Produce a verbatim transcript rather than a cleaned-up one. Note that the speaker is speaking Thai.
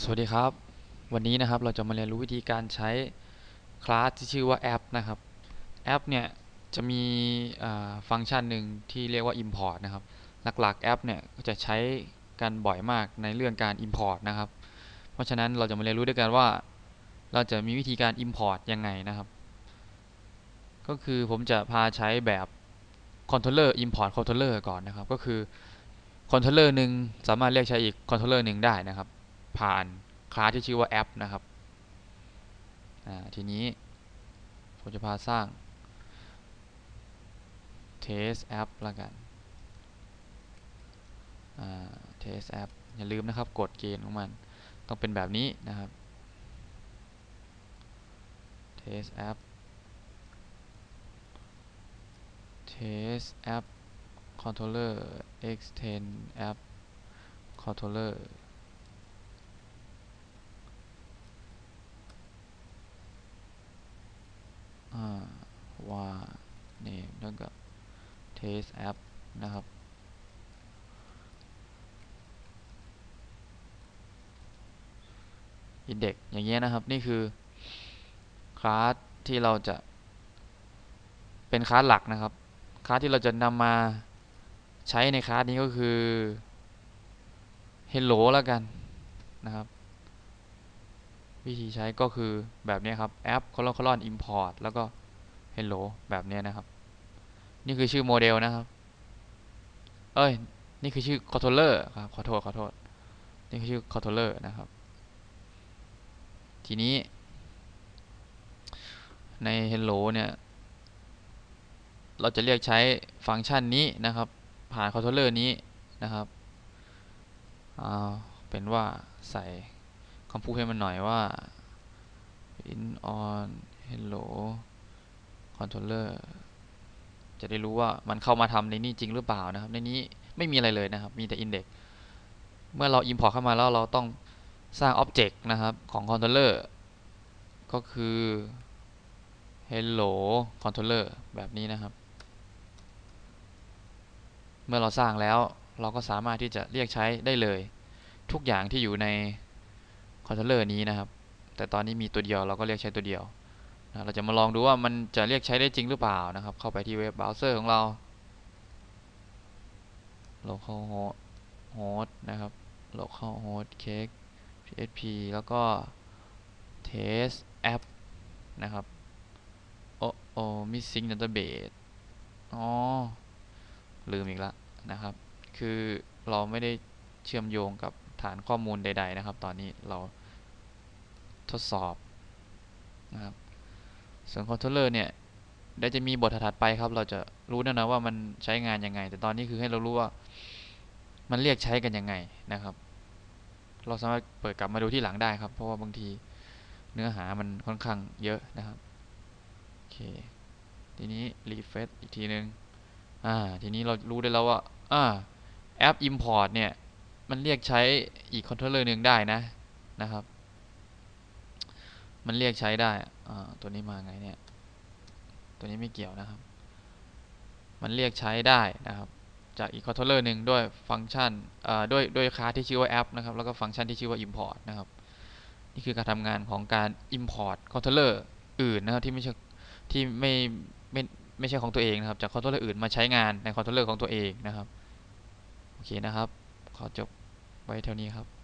สวัสดีครับวันนี้นะครับเราจะมาเรียนรู้วิธีการใช้คลาสที่ชื่อว่าแอปนะครับแอปเนี่ยจะมีฟังก์ชันหนึ่งที่เรียกว่า Import นะครับหลักๆแอปเนี่ยก็จะใช้กันบ่อยมากในเรื่องการ Import นะครับเพราะฉะนั้นเราจะมาเรียนรู้ด้วยกันว่าเราจะมีวิธีการ Import ยังไงนะครับก็คือผมจะพาใช้แบบ Controller Import Controller ก่อนนะครับก็คือ Controller หนึ่งสามารถเรียกใช้อีก Controller หนึ่งได้นะครับผ่านคลาสที่ชื่อว่าแอปนะครับทีนี้ผมจะพาสร้าง test app ละกัน test app อย่าลืมนะครับกฎเกณฑ์ของมันต้องเป็นแบบนี้นะครับ test app test app controller extend app controller ว่า name แล้วก็ test app นะครับ index อย่างเงี้ยนะครับนี่คือคลาสที่เราจะเป็นคลาสหลักนะครับคลาสที่เราจะนำมาใช้ในคลาสนี้ก็คือ hello แล้วกันนะครับวิธีใช้ก็คือแบบนี้ครับแอป colon colon import แล้วก็ hello แบบนี้นะครับนี่คือชื่อโมเดลนะครับเอ้ยนี่คือชื่อ controller ครับขอโทษขอโทษนี่คือชื่อ controller นะครับทีนี้ใน hello เนี่ยเราจะเรียกใช้ฟังก์ชันนี้นะครับผ่าน controller นี้นะครับเอาเป็นว่าใส่คำพูดให้มันหน่อยว่า in on hello controller จะได้รู้ว่ามันเข้ามาทำในนี้จริงหรือเปล่านะครับในนี้ไม่มีอะไรเลยนะครับมีแต่ index เมื่อเรา import เข้ามาแล้วเราต้องสร้าง object นะครับของ controller ก็คือ hello controller แบบนี้นะครับเมื่อเราสร้างแล้วเราก็สามารถที่จะเรียกใช้ได้เลยทุกอย่างที่อยู่ใน controller นี้นะครับแต่ตอนนี้มีตัวเดียวเราก็เรียกใช้ตัวเดียวนะเราจะมาลองดูว่ามันจะเรียกใช้ได้จริงหรือเปล่านะครับเข้าไปที่เว็บเบราว์เซอร์ของเรา localhost นะครับ localhost cake พี เอช พี แล้วก็ test app นะครับโอ้โอ้ missing database อ๋อลืมอีกแล้วนะครับคือเราไม่ได้เชื่อมโยงกับฐานข้อมูลใดๆนะครับตอนนี้เราทดสอบนะครับส่วน controller เนี่ยเดี๋ยวจะมีบทถัดไปครับเราจะรู้แน่นอนว่ามันใช้งานยังไงแต่ตอนนี้คือให้เรารู้ว่ามันเรียกใช้กันยังไงนะครับเราสามารถเปิดกลับมาดูที่หลังได้ครับเพราะว่าบางทีเนื้อหามันค่อนข้างเยอะนะครับโอเคทีนี้รีเฟรชอีกทีนึงอ่าทีนี้เรารู้ได้แล้วว่าอ่าแอป import เนี่ยมันเรียกใช้อีกคอนโทรลเลอร์หนึ่งได้นะนะครับมันเรียกใช้ได้อ่าตัวนี้มาไงเนี่ยตัวนี้ไม่เกี่ยวนะครับมันเรียกใช้ได้นะครับจากอีกคอนโทรลเลอร์หนึ่งด้วยฟังก์ชันอ่าด้วยด้วยคลาสที่ชื่อว่าแอปนะครับแล้วก็ฟังก์ชันที่ชื่อว่า import นะครับนี่คือการทำงานของการ import controller อื่นนะครับที่ไม่ใช่ที่ไม่ไม่ไม่ใช่ของตัวเองนะครับจากคอนโทรลเลอร์อื่นมาใช้งานในคอนโทรลเลอร์ของตัวเองนะครับโอเคนะครับขอจบไว้เท่านี้ครับ